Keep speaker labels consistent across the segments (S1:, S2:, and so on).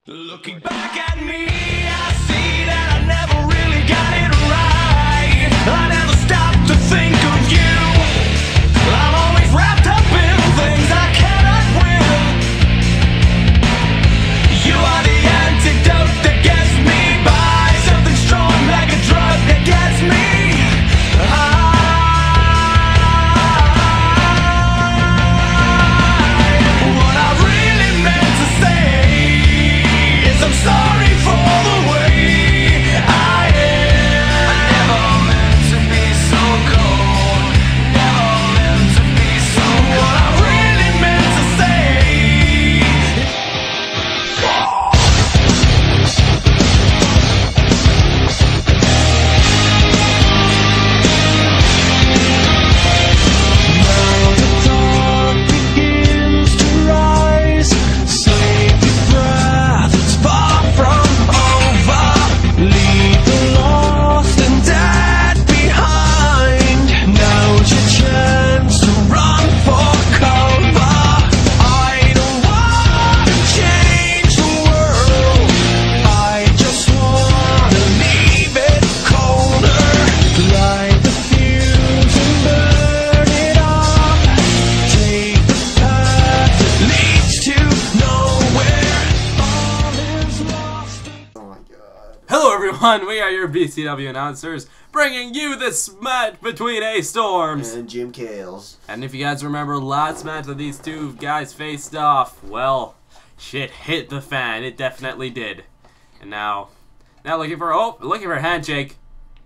S1: Looking back at me, I see that I never really got it right. I never stopped to think of you. I'm always wrapped up in things I cannot win. You are the antidote that gets me by, something strong like a drug that gets me high. What I really meant to say, I'm sorry for the way I am. I never meant to be so cold. Never meant to be so cold. What I really meant to say. Now the dawn begins to rise. Save your breath. Far from over, leave the lost and dead behind. Now's your chance to run for cover. I don't want to change the world, I just want to leave it colder. Light the fuse and burn it up. Take the path that leads to nowhere.
S2: Hello everyone, we are your BCW announcers, bringing you this match between A-Storms
S3: and Jim Kayles.
S2: And if you guys remember last match that these two guys faced off, well, shit hit the fan, it definitely did. And now looking for a handshake.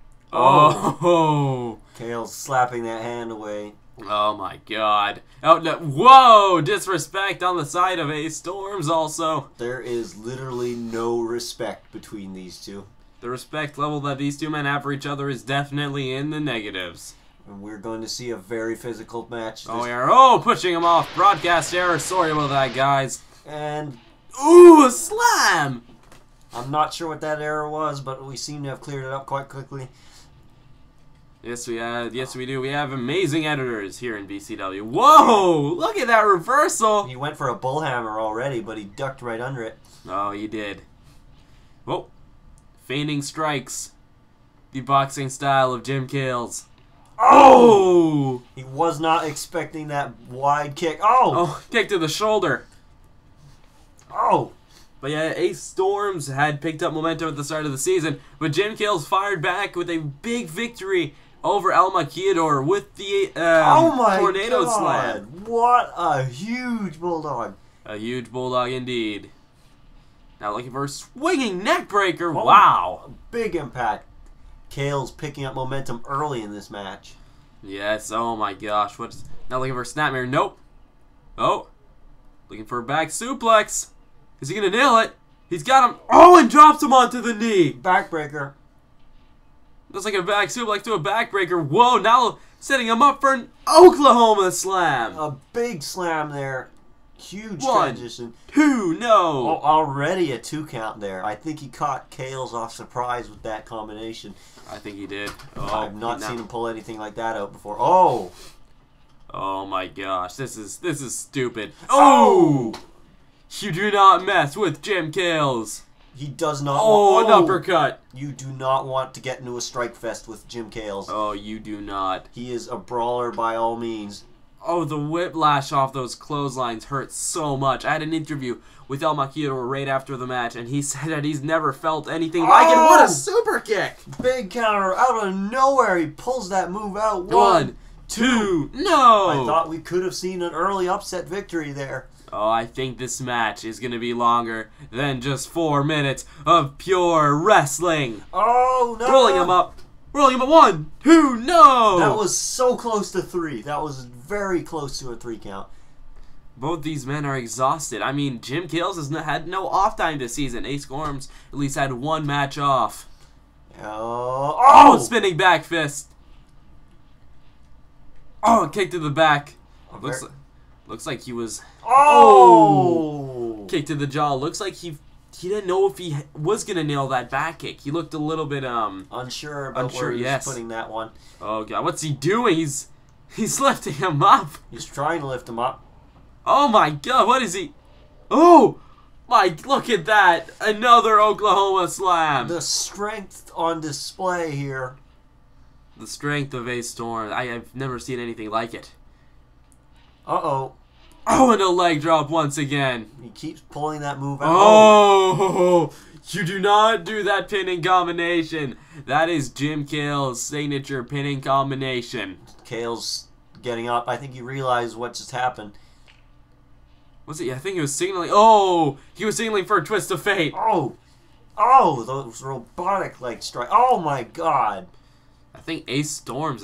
S2: Oh.
S3: Kayles slapping that hand away.
S2: Oh my god. Oh no, whoa, disrespect on the side of A-Storms also.
S3: There is literally no respect between these two.
S2: The respect level that these two men have for each other is definitely in the negatives.
S3: And we're going to see a very physical match.
S2: Oh, we are, pushing him off. Broadcast error. Sorry about that, guys.
S3: And
S2: ooh, a slam!
S3: I'm not sure what that error was, but we seem to have cleared it up quite quickly.
S2: Yes, we do. We have amazing editors here in BCW. Whoa! Look at that reversal!
S3: He went for a bullhammer already, but he ducked right under it.
S2: Oh, he did. Whoa. Feigning strikes. The boxing style of Jim Kayles. Oh!
S3: He was not expecting that wide kick. Oh!
S2: Oh, kick to the shoulder.
S3: Oh!
S2: But yeah, A-Storms had picked up momentum at the start of the season, but Jim Kayles fired back with a big victory over El Maquiador with the
S3: oh my
S2: tornado
S3: God.
S2: slam.
S3: What a huge bulldog.
S2: A huge bulldog indeed. Now looking for a swinging neck breaker.
S3: Oh,
S2: wow.
S3: Big impact. Kayles picking up momentum early in this match.
S2: Yes, oh my gosh. Now looking for a snapmare. Nope. Oh. Looking for a back suplex. Is he going to nail it? He's got him. Oh, and drops him onto the knee.
S3: Backbreaker.
S2: Looks like a back suplex to a backbreaker. Whoa, now setting him up for an Oklahoma slam.
S3: A big slam there. Huge
S2: One,
S3: transition.
S2: Two, no.
S3: Oh, already a 2 count there. I think he caught Kayles off surprise with that combination.
S2: I think he did. Oh,
S3: I've not seen him pull anything like that out before. Oh!
S2: Oh my gosh, this is stupid. Oh! You do not mess with Jim Kayles.
S3: He does not
S2: an uppercut.
S3: You do not want to get into a strike fest with Jim Kayles.
S2: Oh, you do not.
S3: He is a brawler by all means.
S2: Oh, the whiplash off those clotheslines hurt so much. I had an interview with El Maquiador right after the match, and he said that he's never felt anything like it. What a super kick!
S3: Big counter out of nowhere. He pulls that move out.
S2: One, two, no!
S3: I thought we could have seen an early upset victory there.
S2: Oh, I think this match is going to be longer than just 4 minutes of pure wrestling.
S3: Oh, no.
S2: Rolling him up. Rolling him at 1, 2, no!
S3: That was so close to 3. That was very close to a 3 count.
S2: Both these men are exhausted. I mean, Jim Kayles has had no off time this season. A-Storms at least had 1 match off.
S3: Oh!
S2: Spinning back fist. Oh, kick to the back. Looks like he was...
S3: Oh!
S2: Kick to the jaw. Looks like he didn't know if he was going to nail that back kick. He looked a little bit
S3: unsure about where he was putting that one.
S2: Oh god, what's he doing? He's lifting him up.
S3: He's trying to lift him up.
S2: Oh my god, what is he? Oh! Mike, look at that. Another Oklahoma slam.
S3: The strength on display here.
S2: The strength of Ace Storm. I've never seen anything like it.
S3: Uh-oh.
S2: Oh, and a leg drop once again.
S3: He keeps pulling that move out.
S2: Oh, you do not do that pinning combination. That is Jim Kayles' signature pinning combination.
S3: Kayles getting up. I think he realized what just happened.
S2: Was it? I think he was signaling. Oh, he was signaling for a twist of fate.
S3: Oh. Oh, those robotic leg strike. Oh, my God.
S2: I think Ace Storms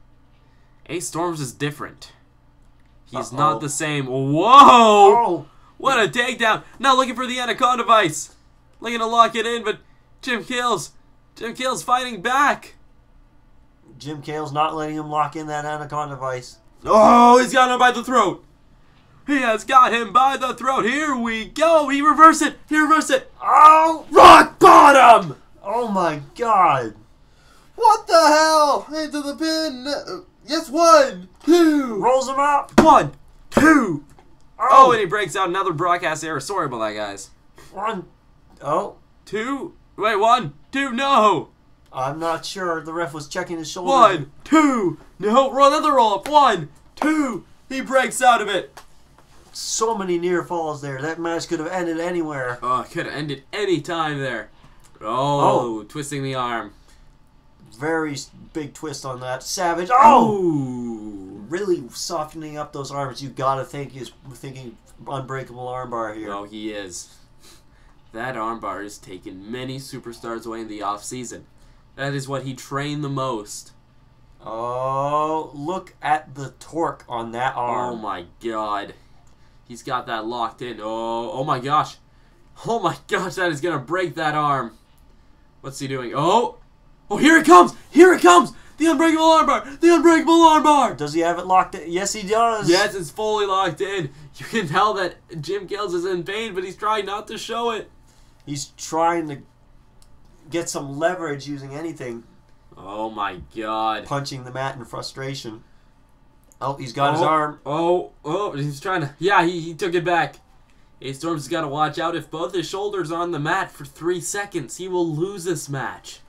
S2: is different. He's not the same. Whoa!
S3: Oh.
S2: What a takedown. Now looking for the Anaconda Vice. Looking to lock it in, but Jim Kayles fighting back.
S3: Jim Kayles not letting him lock in that Anaconda Vice.
S2: Oh, he's got him by the throat. He has got him by the throat. Here we go. He reversed it.
S3: Oh!
S2: Rock bottom.
S3: Oh, my God.
S1: What the hell? Into the pin. Yes, 1, 2.
S3: Rolls him up.
S2: 1, 2.
S3: Oh,
S2: Oh, and he breaks out another broadcast error. Sorry about that, guys.
S3: 1. Oh.
S2: 2. Wait, 1, 2. No.
S3: I'm not sure. The ref was checking his shoulder.
S2: 1, 2. No. Another roll up. 1, 2. He breaks out of it.
S3: So many near falls there. That match could have ended anywhere.
S2: Oh, could have ended any time there. Oh, twisting the arm.
S3: Very big twist on that. Savage. Oh!
S2: Oh.
S3: Really softening up those arms. You gotta think he's thinking unbreakable armbar here.
S2: Oh, he is. That armbar has taken many superstars away in the off-season. That is what he trained the most.
S3: Oh, look at the torque on that arm.
S2: Oh my God. He's got that locked in. Oh my gosh. Oh my gosh, that is going to break that arm. What's he doing? Oh, here it comes. The unbreakable armbar.
S3: Does he have it locked in? Yes, he does.
S2: Yes, it's fully locked in. You can tell that Jim Kayles is in pain, but he's trying not to show it.
S3: He's trying to get some leverage using anything.
S2: Oh my God.
S3: Punching the mat in frustration. Oh, he's got his arm.
S2: Oh, he's trying to... Yeah, he took it back. Ace Storm's got to watch out. If both his shoulders are on the mat for 3 seconds, he will lose this match.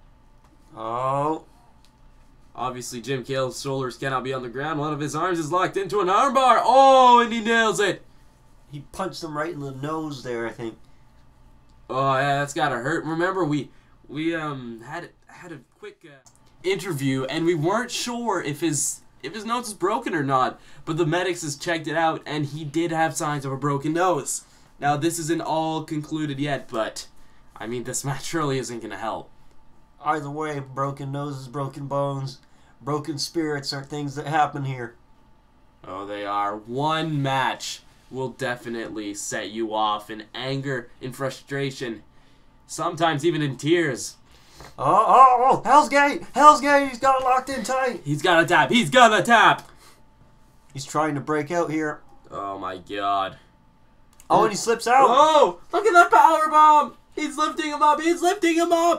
S3: Oh.
S2: Obviously, Jim Kayles' shoulders cannot be on the ground. One of his arms is locked into an armbar. Oh, and he nails it.
S3: He punched him right in the nose there, I think.
S2: Oh, yeah, that's got to hurt. Remember, we had a quick interview, and we weren't sure if his nose is broken or not, but the medics has checked it out, and he did have signs of a broken nose. Now, this isn't all concluded yet, but, I mean, this match surely isn't going to help.
S3: Either way, broken noses, broken bones, broken spirits are things that happen here.
S2: Oh, they are. One match will definitely set you off in anger, in frustration, sometimes even in tears.
S3: Oh, Hell's Gate! He's got it locked in tight!
S2: He's got a tap!
S3: He's trying to break out here.
S2: Oh my God.
S3: Oh, and he slips out!
S2: Oh, look at that power bomb! He's lifting him up!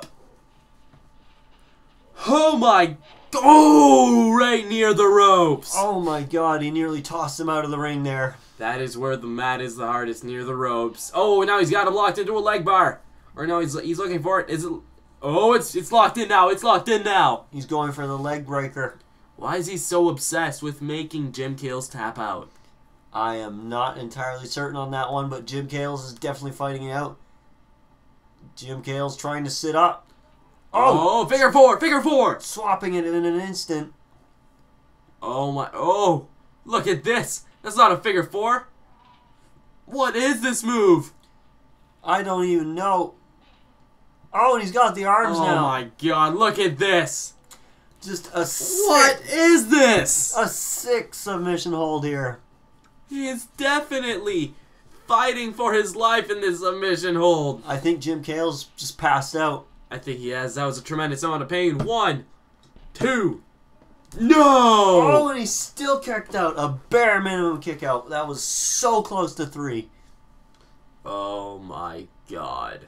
S2: Oh my... Oh, right near the ropes!
S3: Oh my God, he nearly tossed him out of the ring there.
S2: That is where the mat is the hardest, near the ropes. Oh, now he's got him locked into a leg bar. Or no, he's looking for it. Is it... Oh, it's locked in now.
S3: He's going for the leg breaker.
S2: Why is he so obsessed with making Jim Kayles tap out?
S3: I am not entirely certain on that one, but Jim Kayles is definitely fighting it out. Jim Kayles trying to sit up.
S2: Oh, figure four.
S3: Swapping it in an instant.
S2: Oh my, look at this. That's not a figure four. What is this move?
S3: I don't even know. Oh, and he's got the arms now.
S2: Oh my God, look at this.
S3: Just a
S2: What is this?
S3: A sick submission hold here.
S2: He is definitely fighting for his life in this submission hold.
S3: I think Jim Kayles just passed out.
S2: I think he has. That was a tremendous amount of pain. 1, 2. No!
S3: Oh, and he still kicked out. A bare minimum kick out. That was so close to 3.
S2: Oh my God.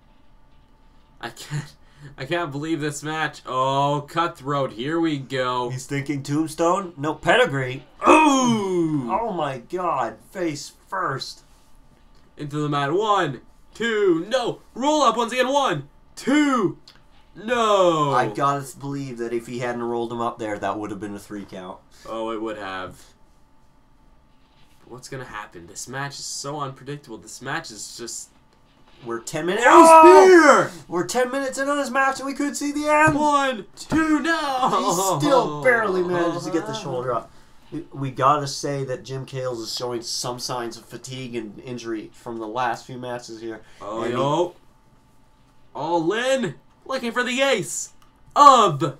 S2: I can't believe this match. Oh, cutthroat. Here we go.
S3: He's thinking tombstone? No, pedigree.
S2: Ooh!
S3: Oh my God. Face first.
S2: Into the mat. 1, 2, no. Roll up once again. 1, 2, no.
S3: I gotta believe that if he hadn't rolled him up there, that would have been a 3 count.
S2: Oh, it would have. But what's gonna happen? This match is so unpredictable. This match is just...
S3: We're 10 minutes.
S2: Oh, spear!
S3: We're 10 minutes in on this match and we could see the end.
S2: 1, 2, no.
S3: He still barely manages to get the shoulder up. We gotta say that Jim Kayles is showing some signs of fatigue and injury from the last few matches here.
S2: Oh, yo. All in. Looking for the ace of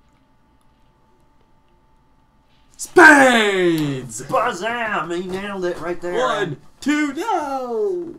S2: spades.
S3: Bazam! He nailed it right there.
S2: 1, 2, no.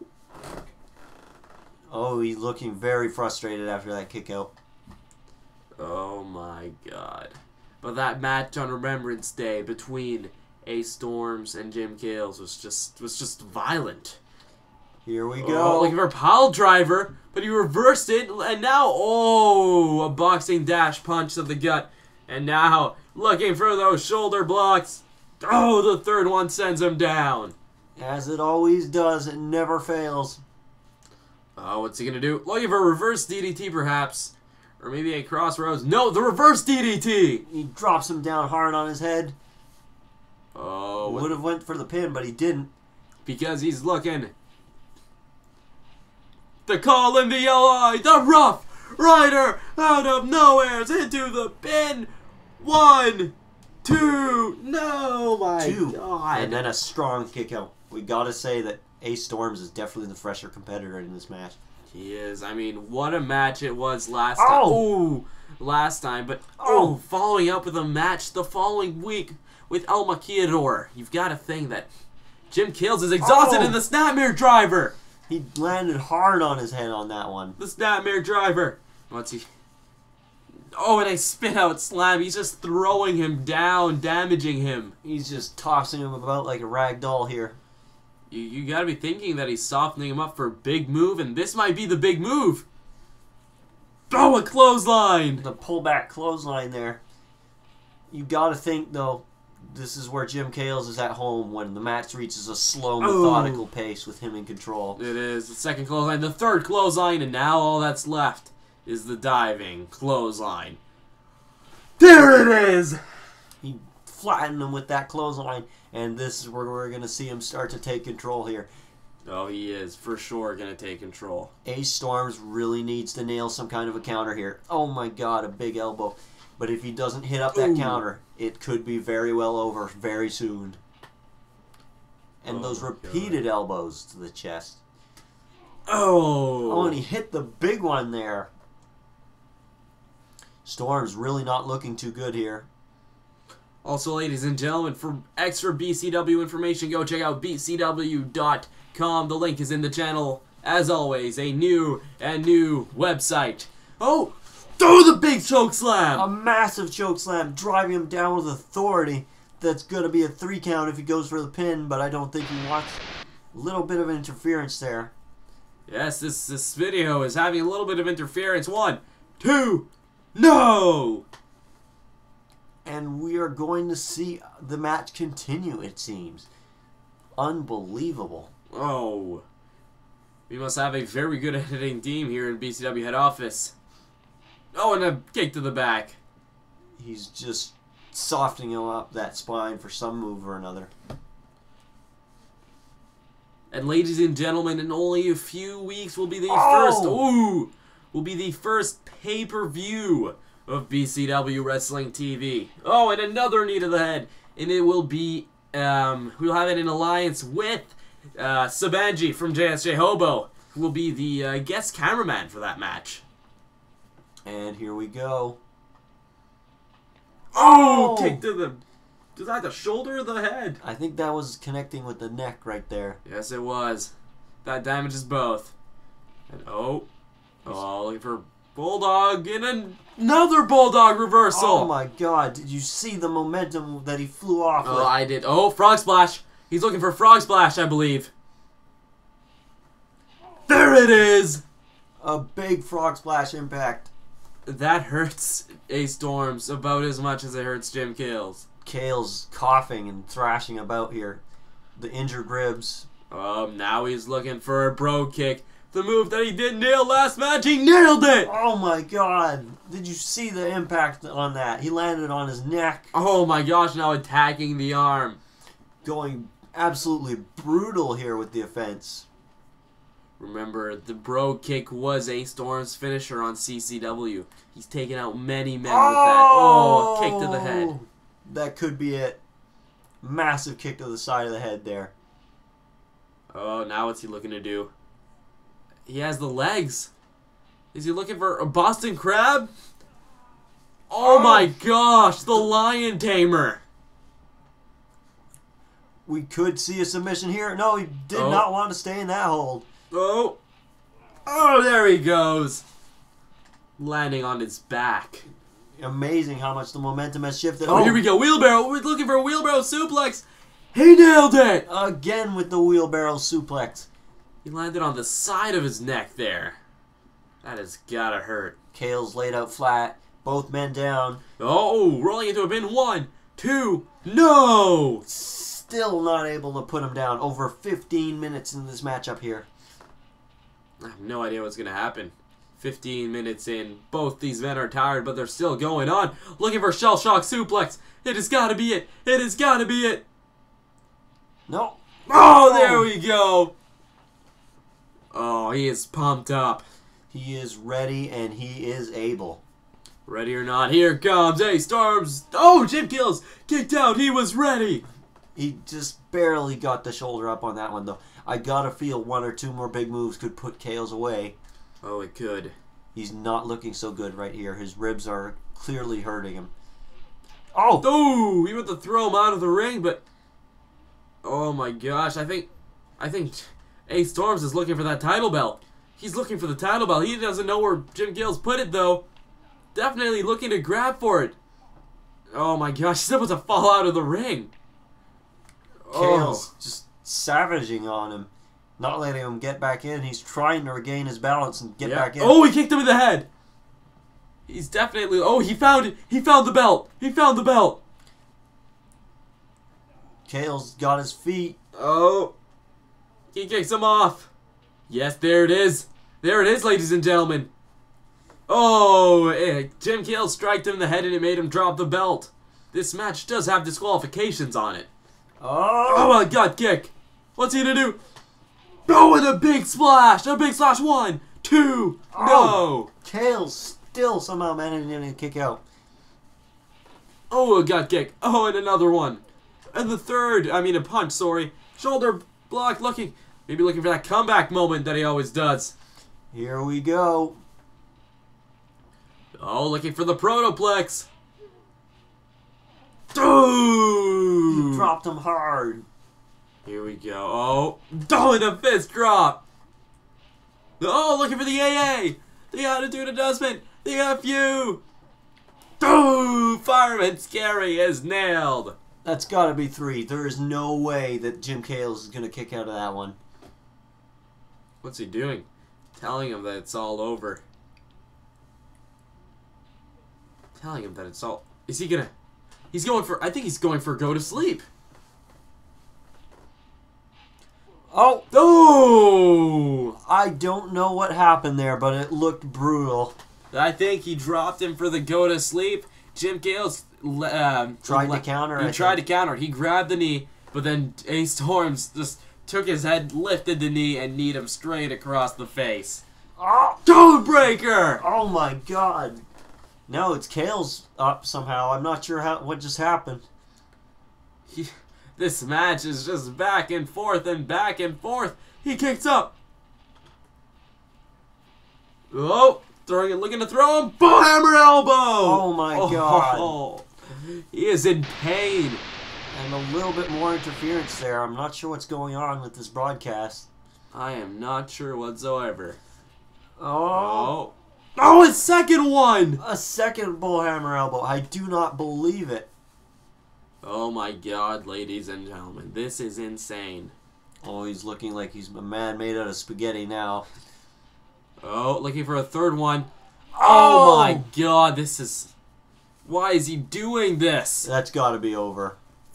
S3: Oh, he's looking very frustrated after that kick out.
S2: Oh my god. But that match on Remembrance Day between Ace Storms and Jim Kayles was just violent.
S3: Here we
S2: Oh,
S3: go.
S2: looking for a pile driver, but he reversed it, and now, oh, a boxing dash punch to the gut. And now, looking for those shoulder blocks. Oh, the third one sends him down.
S3: As it always does, it never fails.
S2: Oh, what's he gonna do? Looking for a reverse DDT, perhaps. Or maybe a crossroads. No, the reverse DDT!
S3: He drops him down hard on his head.
S2: Oh,
S3: Would have went for the pin, but he didn't.
S2: because he's looking. The call in the LI, the Rough Rider out of nowhere's into the pin. 1, 2, no, my
S3: 2.
S2: god.
S3: And then a strong kick out. We gotta say that Ace Storms is definitely the fresher competitor in this match.
S2: He is. I mean, what a match it was last time.
S3: Oh!
S2: Ooh, last time. But,
S3: Oh!
S2: following up with a match the following week with El Maquiador. You've got to think that Jim Kayles is exhausted
S3: Oh!
S2: in the Snapmare Driver.
S3: He landed hard on his head on that one.
S2: The Snapmare Driver. What's he... Oh, and a spin-out slam. He's just throwing him down, damaging him.
S3: He's just tossing him about like a rag doll here.
S2: You gotta be thinking that he's softening him up for a big move, and this might be the big move. Oh, a clothesline!
S3: The pullback clothesline there. You gotta think, though, this is where Jim Kayles is at home when the match reaches a slow, methodical pace with him in control.
S2: It is the second clothesline, the third clothesline, and now all that's left is the diving clothesline. There it is!
S3: He flattened him with that clothesline, and this is where we're going to see him start to take control here.
S2: Oh, he is for sure going to take control.
S3: Ace Storms really needs to nail some kind of a counter here. Oh my god, a big elbow. But if he doesn't hit up that counter, it could be very well over very soon. And those repeated elbows to the chest. Oh, and he hit the big one there. Storm's really not looking too good here.
S2: Also, ladies and gentlemen, for extra BCW information, go check out bcw.com. The link is in the channel. As always, a new website. Oh, throw the big choke slam!
S3: A massive choke slam, driving him down with authority. That's going to be a 3 count if he goes for the pin, but I don't think he wants a little bit of interference there.
S2: Yes, this video is having a little bit of interference. 1, 2, no!
S3: And we are going to see the match continue, it seems. Unbelievable.
S2: Oh. We must have a very good editing team here in BCW head office. Oh, and a kick to the back.
S3: He's just softening him up that spine for some move or another.
S2: And ladies and gentlemen, in only a few weeks will be the first pay-per-view of BCW Wrestling TV. Oh, and another knee to the head. And it will be, we'll have it in alliance with Sabanji from JSJ Hobo, who will be the guest cameraman for that match.
S3: And here we go.
S2: Oh! Kick to the... Was that the shoulder or the head?
S3: I think that was connecting with the neck right there.
S2: Yes, it was. That damages both. And looking for Bulldog and another Bulldog reversal.
S3: Oh my god, did you see the momentum that he flew off with?
S2: Oh, I did. Oh, Frog Splash. He's looking for Frog Splash, I believe. There it is.
S3: A big frog splash impact.
S2: That hurts Ace Storms about as much as it hurts Jim Kayles.
S3: Kayles coughing and thrashing about here. The injured ribs
S2: Now he's looking for a bro kick. The move that he didn't nail last match, he nailed it!
S3: Oh my god. Did you see the impact on that? He landed on his neck.
S2: Oh my gosh, now attacking the arm.
S3: Going absolutely brutal here with the offense.
S2: Remember, the bro kick was Ace Storm's finisher on CCW. He's taken out many men with that. Oh, kick to the head.
S3: That could be it. Massive kick to the side of the head there.
S2: Oh, now what's he looking to do? He has the legs. Is he looking for a Boston Crab? Oh my gosh, the Lion Tamer.
S3: We could see a submission here. No, he did not want to stay in that hold.
S2: Oh, there he goes. Landing on his back.
S3: Amazing how much the momentum has shifted.
S2: Oh, here we go. Wheelbarrow. We're looking for a wheelbarrow suplex. He nailed it.
S3: Again with the wheelbarrow suplex.
S2: He landed on the side of his neck there. That has gotta hurt.
S3: Kayles laid out flat. Both men down.
S2: Oh, rolling into a pin. 1, 2, no!
S3: Still not able to put him down. Over 15 minutes in this matchup here.
S2: I have no idea what's gonna happen. 15 minutes in. Both these men are tired, but they're still going on. Looking for shell shock suplex. It has gotta be it. It has gotta be it.
S3: No.
S2: Oh, there we go. Oh, he is pumped up.
S3: He is ready and he is able.
S2: Ready or not, here comes Ace Storms. Oh, Jim Kayles kicked out. He was ready.
S3: He just barely got the shoulder up on that one, though. I gotta feel 1 or 2 more big moves could put Kayles away.
S2: Oh, it could.
S3: He's not looking so good right here. His ribs are clearly hurting him. Oh!
S2: Oh, he went to throw him out of the ring, but... Oh my gosh, I think Ace Storms is looking for that title belt. He's looking for the title belt. He doesn't know where Jim Kayles put it, though. Definitely looking to grab for it. Oh my gosh, he's about to fall out of the ring.
S3: Kayles just savaging on him. Not letting him get back in. He's trying to regain his balance and get back in.
S2: Oh, he kicked him in the head. He's definitely... Oh, he found it. He found the belt. He found the belt.
S3: Kayles got his feet.
S2: Oh. He kicks him off. Yes, there it is. There it is, ladies and gentlemen. Oh, Jim Kayles striked him in the head and it made him drop the belt. This match does have disqualifications on it. Oh, a gut kick. What's he gonna do? Oh, and a big splash. A big splash. 1, 2, no.
S3: Kayles still somehow managing to kick out.
S2: Oh, a gut kick. Oh, and another one. And the third, a punch, sorry. Shoulder block maybe looking for that comeback moment that he always does.
S3: Here we go.
S2: Oh, looking for the protoplex. Dude!
S3: He dropped him hard.
S2: Here we go. Oh, and a fist drop. Oh, looking for the AA. The Attitude Adjustment. The FU. Dude! Fireman Scary is nailed.
S3: That's got to be 3. There is no way that Jim Kayles is going to kick out of that one.
S2: What's he doing? Telling him that it's all over. Telling him that it's all... Is he gonna... He's going for... I think he's going for go to sleep.
S3: Oh!
S2: Oh!
S3: I don't know what happened there, but it looked brutal.
S2: I think he dropped him for the go to sleep. Jim Kayles
S3: tried to counter.
S2: He tried to counter. He grabbed the knee, but then Ace Storms just took his head, lifted the knee, and kneed him straight across the face.
S3: Oh!
S2: Code breaker!
S3: Oh my god. No, it's Kayles up somehow. I'm not sure what just happened.
S2: This match is just back and forth and back and forth. He kicks up. Oh, throwing it, looking to throw him. Bullhammer elbow.
S3: Oh my god.
S2: He is in pain.
S3: And a little bit more interference there. I'm not sure what's going on with this broadcast.
S2: I am not sure whatsoever.
S3: Oh.
S2: Oh, a second one.
S3: A second bullhammer elbow. I do not believe it.
S2: Oh my god, ladies and gentlemen. This is insane.
S3: Oh, he's looking like he's a man made out of spaghetti now.
S2: Oh, looking for a third one. Oh my god, this is... Why is he doing this?
S3: That's got to be over.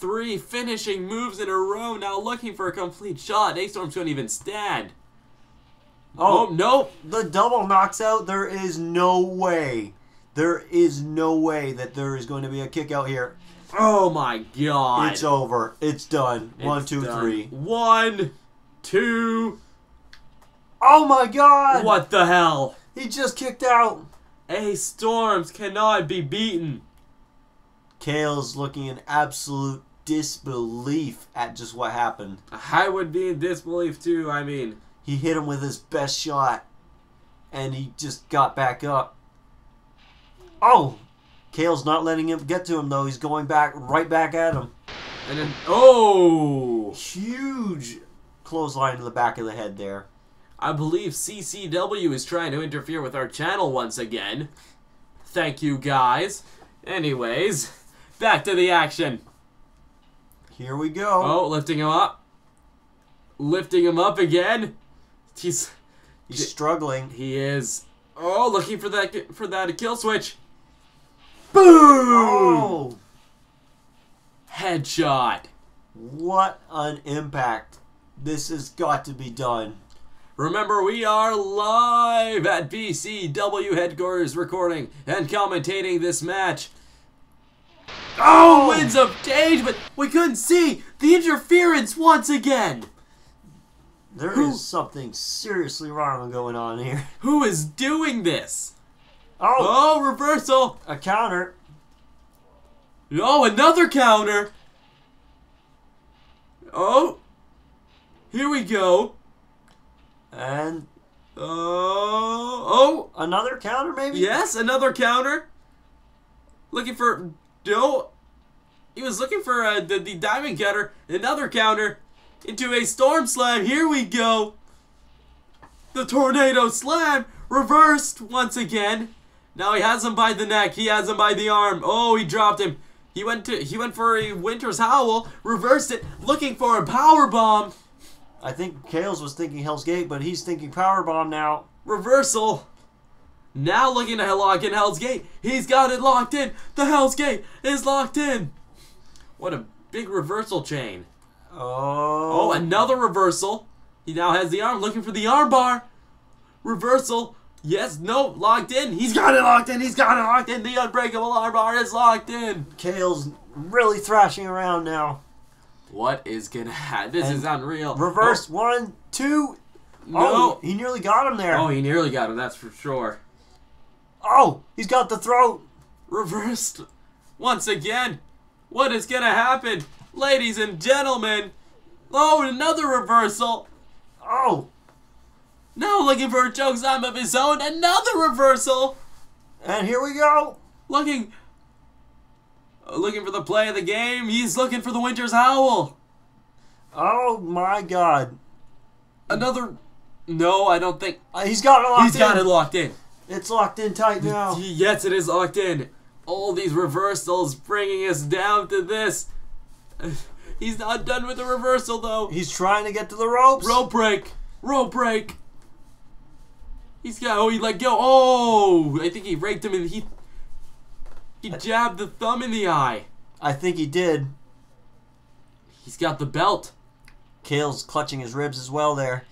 S2: 3 finishing moves in a row, now looking for a complete shot. A-Storms couldn't even stand. Oh, no.
S3: The double knocks out. There is no way. There is no way that there is going to be a kick out here.
S2: Oh, my God.
S3: It's over. It's done.
S2: It's
S3: 1, 2,
S2: done.
S3: 3.
S2: 1, 2.
S3: Oh, my God.
S2: What the hell?
S3: He just kicked out.
S2: A-Storms cannot be beaten.
S3: Kayles looking in absolute disbelief at just what happened.
S2: I would be in disbelief too. I mean,
S3: He hit him with his best shot, and he just got back up. Oh! Kayles not letting him get to him, though. He's going back, right back at him.
S2: and then, oh!
S3: Huge clothesline to the back of the head there.
S2: I believe CCW is trying to interfere with our channel once again. Thank you, guys. Anyways, back to the action.
S3: Here we go.
S2: Oh, lifting him up. Lifting him up again.
S3: He's struggling.
S2: He is. Oh, looking for that kill switch.
S3: Boom!
S2: Oh! Headshot.
S3: What an impact. This has got to be done.
S2: Remember, we are live at BCW headquarters recording and commentating this match. Oh, winds of change, but we couldn't see the interference once again.
S3: There is something seriously wrong going on here.
S2: Who is doing this?
S3: Oh,
S2: Oh, reversal.
S3: a counter.
S2: Oh, another counter. Oh, here we go.
S3: And
S2: Oh,
S3: another counter, maybe?
S2: yes, another counter. Looking for, no, he was looking for the diamond cutter. Another counter into a storm slam. Here we go. The tornado slam reversed once again. Now he has him by the neck. He has him by the arm. Oh, he dropped him. He went for a Winter's Howl, reversed it, looking for a power bomb.
S3: I think Kayles was thinking Hell's Gate, but he's thinking Powerbomb now.
S2: Reversal. Now looking to lock in Hell's Gate. He's got it locked in. The Hell's Gate is locked in. What a big reversal chain.
S3: Oh.
S2: Oh, another reversal. He now has the arm, looking for the arm bar. Reversal. Yes, no, locked in. He's got it locked in. He's got it locked in. The unbreakable arm bar is locked in.
S3: Kayles really thrashing around now.
S2: What is gonna happen? This
S3: And
S2: is unreal.
S3: Reverse, 1, 2.
S2: No.
S3: Oh, he nearly got him there.
S2: Oh, he nearly got him, that's for sure.
S3: Oh, he's got the throat.
S2: Reversed once again. What is gonna happen? Ladies and gentlemen. Oh, another reversal.
S3: Oh,
S2: Now looking for a chokeslam of his own. Another reversal.
S3: and here we go.
S2: Looking for the play of the game. He's looking for the Winter's Howl.
S3: Oh my God.
S2: Another. No, I don't think.
S3: He's got it locked in.
S2: He's got it locked in.
S3: It's locked in tight now.
S2: Yes, it is locked in. All these reversals bringing us down to this. He's not done with the reversal, though.
S3: He's trying to get to the ropes.
S2: Rope break. Rope break. He's got. Oh, he let go. Oh, I think he raked him and he jabbed the thumb in the eye.
S3: I think he did.
S2: He's got the belt.
S3: Kayles clutching his ribs as well there.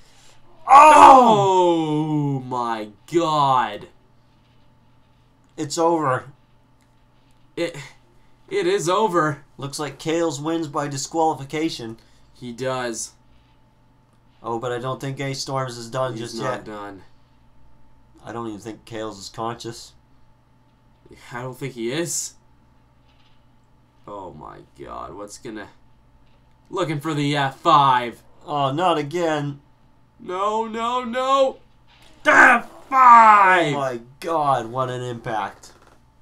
S3: Oh!
S2: Oh my God.
S3: It's over.
S2: It is over.
S3: Looks like Kayles wins by disqualification.
S2: He does.
S3: Oh, but I don't think A-Storms is done
S2: He's
S3: just
S2: not
S3: yet.
S2: done.
S3: I don't even think Kayles is conscious.
S2: I don't think he is. Oh my God, what's gonna... Looking for the F5.
S3: Oh, not again.
S2: No, no, no. F5!
S3: Oh my God, what an impact.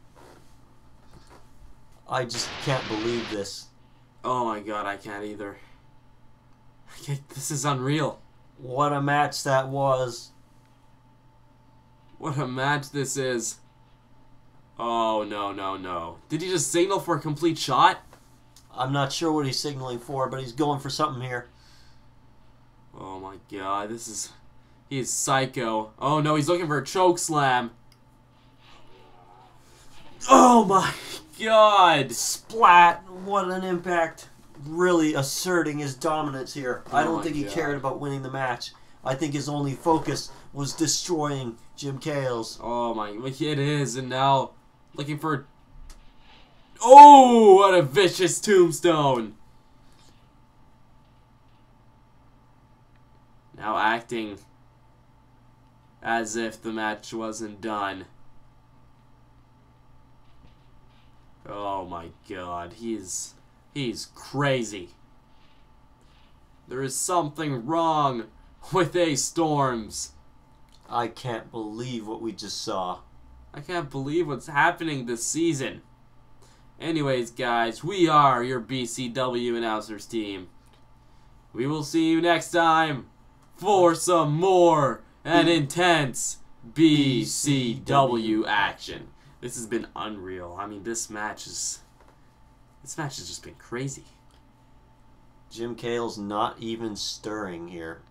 S3: I just can't believe this.
S2: Oh my God, I can't either. This is unreal.
S3: What a match that was.
S2: What a match this is. Oh, no, no, no. Did he just signal for a complete shot?
S3: I'm not sure what he's signaling for, but he's going for something here.
S2: Oh my God, this is... He is psycho. Oh no, he's looking for a choke slam. Oh my God.
S3: Splat. What an impact. really asserting his dominance here. I
S2: Oh
S3: don't
S2: my
S3: think he
S2: God.
S3: cared about winning the match. I think his only focus was destroying Jim Kayles.
S2: Oh my, it is, and now looking for. Oh, what a vicious tombstone! Now acting as if the match wasn't done. Oh my God, he's crazy. There is something wrong with Ace Storms.
S3: I can't believe what we just saw.
S2: I can't believe what's happening this season. Anyways, guys, we are your BCW announcers team. We will see you next time for some more and intense BCW action. This has been unreal. I mean, this match has just been crazy.
S3: Jim Kayles not even stirring here.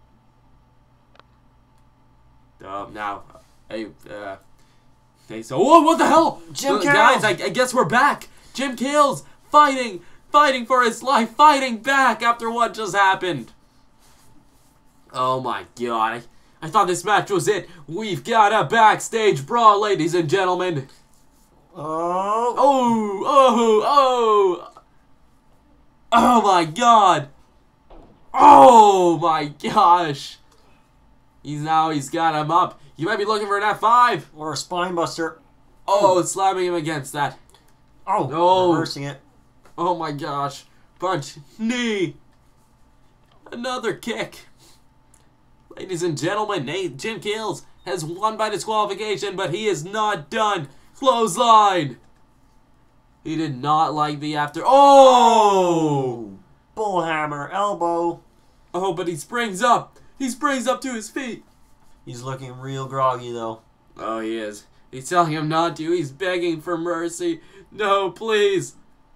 S2: Now, hey, so what the hell?
S3: Jim
S2: Guys,
S3: Kayles!
S2: I guess we're back. Jim Kayles fighting for his life, fighting back after what just happened. Oh my God, I thought this match was it. We've got a backstage brawl, ladies and gentlemen. Oh my God. Oh my gosh. He's got him up. You might be looking for an F5.
S3: Or a spine buster.
S2: Oh, slamming him against that.
S3: Oh,
S2: No.
S3: reversing it.
S2: Oh my gosh. Punch. Knee. Another kick. Ladies and gentlemen, Jim Kayles has won by disqualification, but he is not done. Clothesline. He did not like the after. Oh!
S3: Bullhammer, elbow.
S2: Oh, but he springs up. He springs up to his feet.
S3: He's looking real groggy, though.
S2: Oh, he is. He's telling him not to. He's begging for mercy. No, please.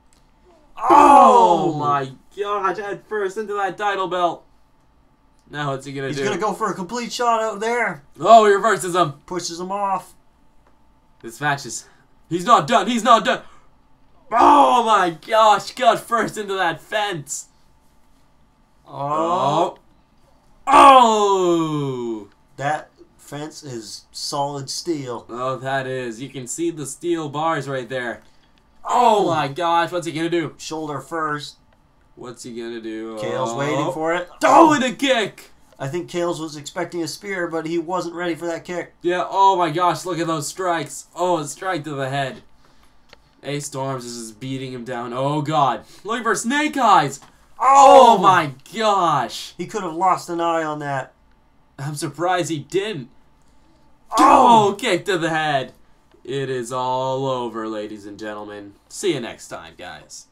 S2: Oh my gosh, head first into that title belt. Now what's he gonna do?
S3: He's gonna go for a complete shot out there.
S2: Oh, he reverses him.
S3: Pushes him off.
S2: This match is... He's not done. He's not done. Oh my gosh, got first into that fence.
S3: Oh.
S2: Oh!
S3: That fence is solid steel.
S2: Oh, that is. You can see the steel bars right there. Oh my gosh, what's he gonna do?
S3: Shoulder first.
S2: What's he gonna do?
S3: Kayles waiting for it.
S2: Oh, and a kick!
S3: I think Kayles was expecting a spear, but he wasn't ready for that kick.
S2: Yeah, oh my gosh, look at those strikes. Oh, a strike to the head. Ace Storms is just beating him down. Oh god. Looking for snake eyes! Oh my gosh!
S3: He could have lost an eye on that.
S2: I'm surprised he didn't. Oh, kick to the head. It is all over, ladies and gentlemen. See you next time, guys.